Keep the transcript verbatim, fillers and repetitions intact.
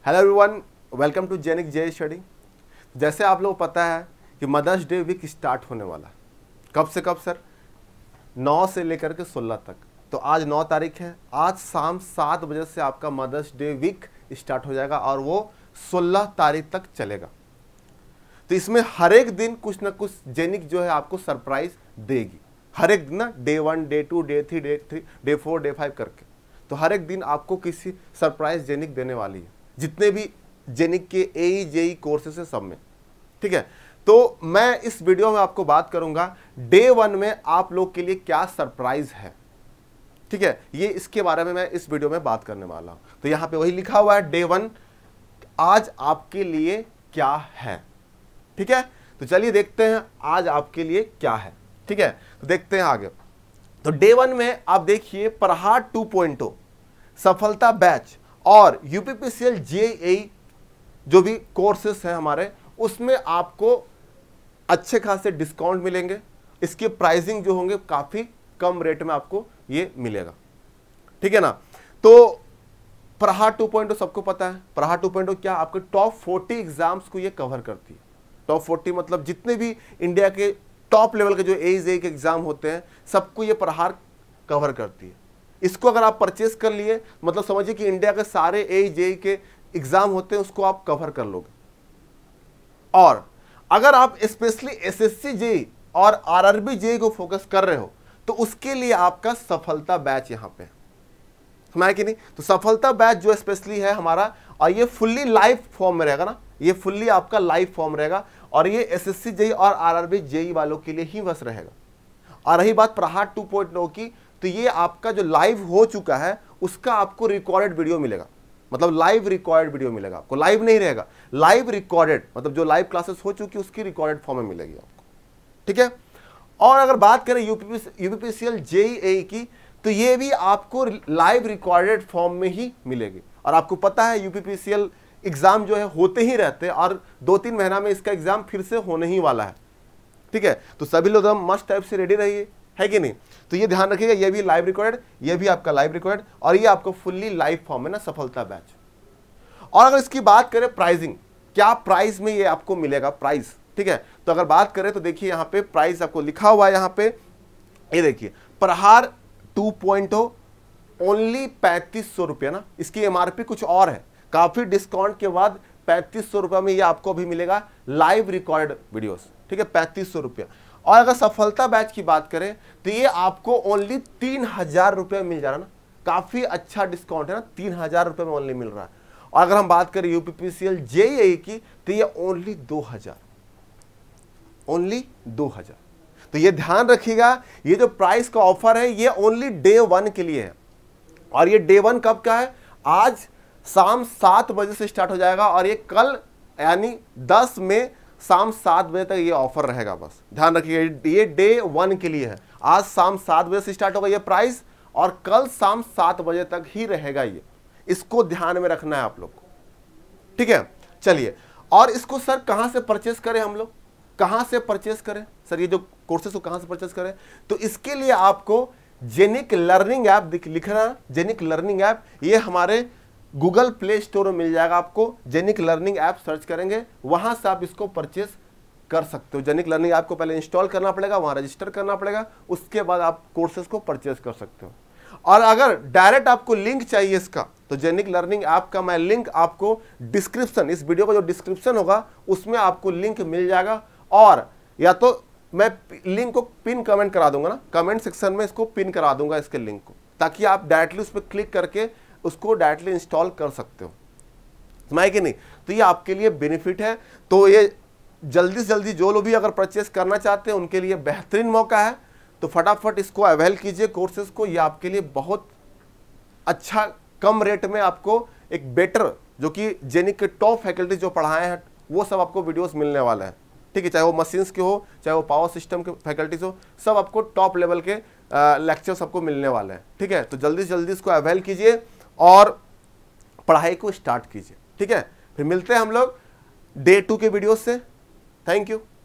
Hello everyone, welcome to जेनिक जे study. जैसे आप लोगों को पता है कि मदर्स डे वीक स्टार्ट होने वाला है। कब से कब सर? नौ से लेकर के सोलह तक। तो आज नौ तारीख है। आज शाम सात बजे से आपका मदर्स डे वीक स्टार्ट हो जाएगा और वो सोलह तारीख तक चलेगा। तो इसमें हर एक दिन कुछ ना कुछ जेनिक जो है आपको सरप्राइज देगी। हर एक दिन ना, day one, day two, day three, day three, day four, day five करके। तो हर एक दिन आपको किसी सरप्राइज जेनिक देने वाली है, जितने भी जेनिक के एई जेई कोर्सेस है सब में। ठीक है, तो मैं इस वीडियो में आपको बात करूंगा डे वन में आप लोग के लिए क्या सरप्राइज है। ठीक है, ये इसके बारे में मैं इस वीडियो में बात करने वाला हूं। तो यहां पे वही लिखा हुआ है, डे वन आज आपके लिए क्या है। ठीक है, तो चलिए देखते हैं आज आपके लिए क्या है। ठीक है, तो देखते हैं आगे। तो डे वन में आप देखिए प्रहार टू पॉइंट ओ सफलता बैच और यूपीपीसीएल जेईई जो भी कोर्सेस हैं हमारे, उसमें आपको अच्छे खासे डिस्काउंट मिलेंगे। इसके प्राइसिंग जो होंगे काफी कम रेट में आपको ये मिलेगा। ठीक है ना। तो प्रहार टू पॉइंट ओ सबको पता है। प्रहार टू पॉइंट ओ क्या, आपके टॉप फोर्टी एग्जाम्स को ये कवर करती है। टॉप फोर्टी मतलब जितने भी इंडिया के टॉप लेवल के जो एई जेई के एग्जाम होते हैं सबको ये प्रहार कवर करती है। इसको अगर आप परचेस कर लिए मतलब समझिए कि इंडिया के सारे एई जेई के एग्जाम होते हैं उसको आप कवर कर लोगे। और अगर आप स्पेशली एसएससी जेई और आरआरबी जेई को फोकस कर रहे हो तो उसके लिए आपका सफलता बैच यहां पे है कि नहीं। तो सफलता बैच जो स्पेशली है हमारा, और ये फुल्ली लाइव फॉर्म में रहेगा ना, ये फुल्ली आपका लाइव फॉर्म रहेगा और ये एसएससी जेई और आरआरबी जेई वालों के लिए ही बस रहेगा। और रही बात प्रहार टू पॉइंट ओ की, तो ये आपका जो लाइव हो चुका है उसका आपको रिकॉर्डेड वीडियो मिलेगा। मतलब लाइव रिकॉर्डेड वीडियो मिलेगा आपको, लाइव नहीं रहेगा, लाइव रिकॉर्डेड, मतलब जो लाइव क्लासेस हो चुकी उसकी रिकॉर्डेड फॉर्म में मिलेगी आपको। ठीक है, और अगर बात करें यूपीपी यूपीपीसीएल जेईई की, तो ये भी आपको लाइव रिकॉर्डेड फॉर्म में ही मिलेगी। और आपको पता है यूपीपीसीएल एग्जाम जो है होते ही रहते हैं और दो तीन महीना में इसका एग्जाम फिर से होने ही वाला है। ठीक है, तो सभी लोग हम मस्ट टाइप से रेडी रहिए, है कि नहीं। तो ये ध्यान रखिएगा, ये भी लाइव रिकॉर्डेड, ये भी आपका लाइव रिकॉर्डेड और ये आपको फुल्ली लाइव फॉर्म है ना, सफलता बैच। और अगर इसकी बात करें प्राइसिंग, क्या प्राइस में ये आपको मिलेगा प्राइस। ठीक है, तो अगर बात करें तो देखिए यहाँ पे प्राइस आपको लिखा हुआ है, यहाँ पे ये देखिए प्रहार टू पॉइंट ओ ओनली पैंतीस सौ रुपया ना। इसकी एमआरपी कुछ और है, काफी डिस्काउंट के बाद पैंतीस सौ रुपया में ये आपको अभी मिलेगा लाइव रिकॉर्डेड वीडियोस। ठीक है, पैंतीस सौ रुपया। और अगर सफलता बैच की बात करें तो ये आपको ओनली तीन हजार रुपये मिल जा रहा है ना, काफी अच्छा डिस्काउंट है ना, तीन हजार रुपये में ओनली मिल रहा है। और अगर हम बात करें यूपीपीसीएल जेईई की तो ये ओनली दो हजार ओनली दो हजार। तो ये ध्यान रखिएगा, ये जो प्राइस का ऑफर है ये ओनली डे वन के लिए है। और ये डे वन कब का है? आज शाम सात बजे से स्टार्ट हो जाएगा और ये कल यानी दस में शाम सात बजे तक ये ऑफर रहेगा। बस ध्यान रखिएगा, ये डे वन के लिए है। आज शाम सात बजे से स्टार्ट होगा ये प्राइस और कल शाम सात बजे तक ही रहेगा ये। इसको ध्यान में रखना है आप लोग को। ठीक है, चलिए। और इसको सर कहां से परचेस करें हम लोग, कहां से परचेस करें सर, ये जो कोर्सेस को कहां से परचेस करें? तो इसके लिए आपको जेनिक लर्निंग ऐप लिख रहा है, जेनिक लर्निंग ऐप, ये हमारे गूगल प्ले स्टोर में मिल जाएगा आपको। जेनिक लर्निंग ऐप सर्च करेंगे, वहां से आप इसको परचेस कर सकते हो। जेनिक लर्निंग ऐप को पहले इंस्टॉल करना पड़ेगा, वहां रजिस्टर करना पड़ेगा, उसके बाद आप कोर्सेज को परचेस कर सकते हो। और अगर डायरेक्ट आपको लिंक चाहिए इसका, तो जेनिक लर्निंग ऐप का मैं लिंक आपको डिस्क्रिप्शन, इस वीडियो का जो डिस्क्रिप्शन होगा उसमें आपको लिंक मिल जाएगा। और या तो मैं लिंक को पिन कमेंट करा दूंगा ना, कमेंट सेक्शन में इसको पिन करा दूंगा इसके लिंक को, ताकि आप डायरेक्टली उस पर क्लिक करके उसको डायरेक्टली इंस्टॉल कर सकते हो, समझ कि नहीं। तो ये आपके लिए बेनिफिट है। तो ये जल्दी से जल्दी जो लोग भी अगर परचेस करना चाहते हैं उनके लिए बेहतरीन मौका है। तो फटाफट इसको अवेल कीजिए कोर्सेज को, ये आपके लिए बहुत अच्छा कम रेट में आपको एक बेटर, जो कि जेनिक के टॉप फैकल्टी जो पढ़ाए हैं वो सब आपको वीडियोस मिलने वाला है। ठीक है, चाहे वो मशीन्स के हो, चाहे वो पावर सिस्टम के फैकल्टीज हो, सब आपको टॉप लेवल के लेक्चर सबको मिलने वाले हैं। ठीक है, तो जल्दी से जल्दी इसको अवेल कीजिए और पढ़ाई को स्टार्ट कीजिए। ठीक है, फिर मिलते हैं हम लोग डे टू के वीडियो से। Thank you.